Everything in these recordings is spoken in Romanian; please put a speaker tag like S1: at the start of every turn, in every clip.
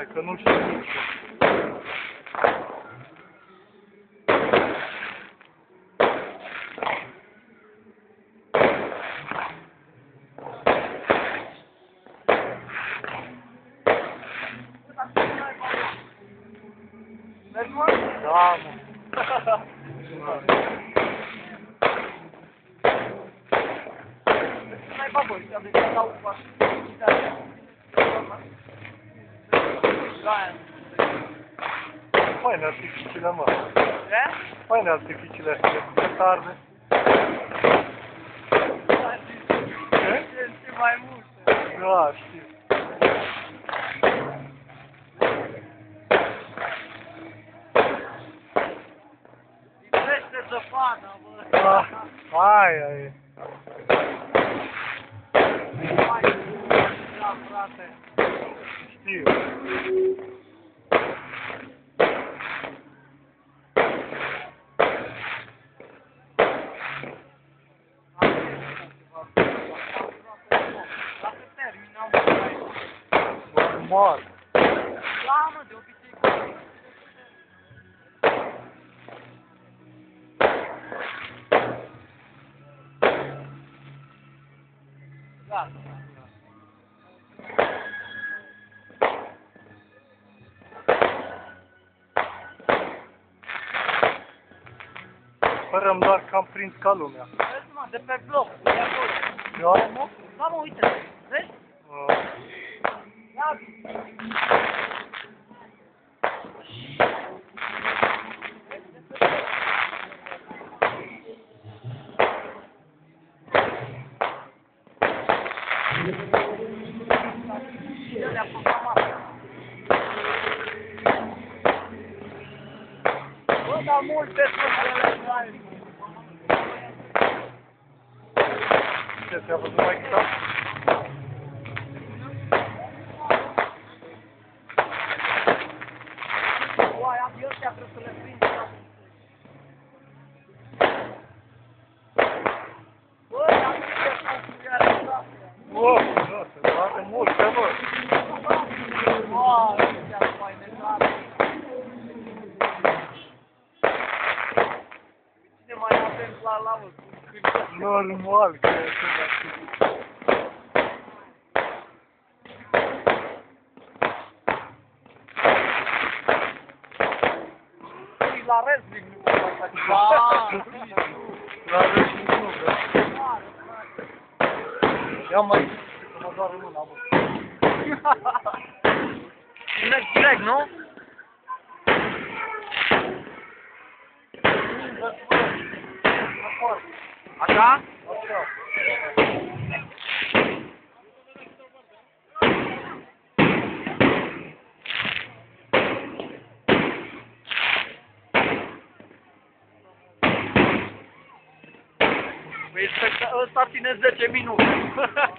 S1: Hai, că nu știu nici.
S2: Mergi, mă?
S1: Da, mă.
S2: N-ai babă, ăștia de când dau upa.
S1: Faine artificiile, mă.
S2: Ce?
S1: Faine artificiile astea, cât arde.
S2: Ce mai multe.
S1: Da, știu.
S2: Crește zăpada, bă.
S1: Ah, aia e.
S2: Hai, da, frate.
S1: Știu.
S2: Dacă terminăm, bă.
S1: Normal.
S2: Da, mă, de obicei. Gata.
S1: Sperăm doar că am prins ca lumea.
S2: Vezi, mă, de pe bloc, de acolo.
S1: Da?
S2: Da, mă, uite, vezi? Ia. Le-a programat. Bă, dar multe suflele mai.
S1: Ce, ți-a văzut mai chiar?
S2: Uai, abia ăștia trebuie să le prinde. Bă, dar nu știu cum construirea asta.
S1: Bă, da, se trage multe, mă.
S2: Bă, ăștia nu mai necare. Cine mai avem la laud?
S1: Normal că e așa de activ.
S2: La wrestling nu pot mai face. Da,
S1: La wrestling nu, da. Ia mai zic că mă doare mâna, bă.
S2: mergi direct, nu? Așa?
S1: Așa.
S2: Păi ăsta ține 10 minute.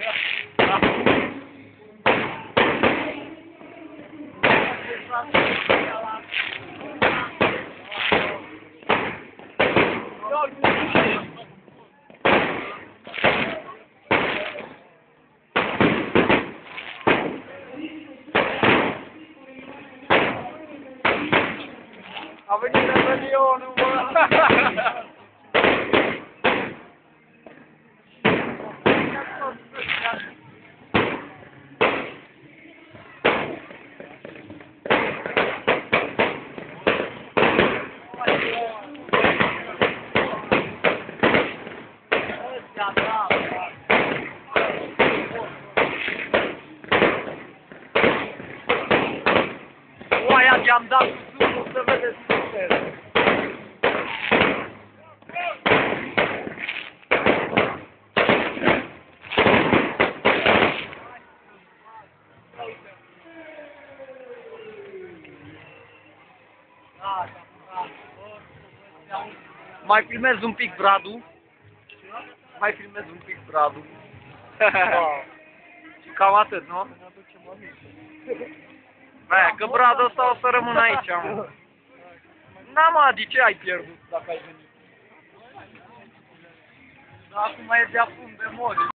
S2: A venit revelionul, bă! Oaia i-am dat cu zoom-ul să vedeți super. Mai filmez un pic Bradu. Mai filmez un pic Bradu. Și cam atât, nu? Aia, că Bradu ăsta o să rămână aici, mă. Da, mă, de ce ai pierdut dacă ai venit? Da, acum e de-a fund de mori.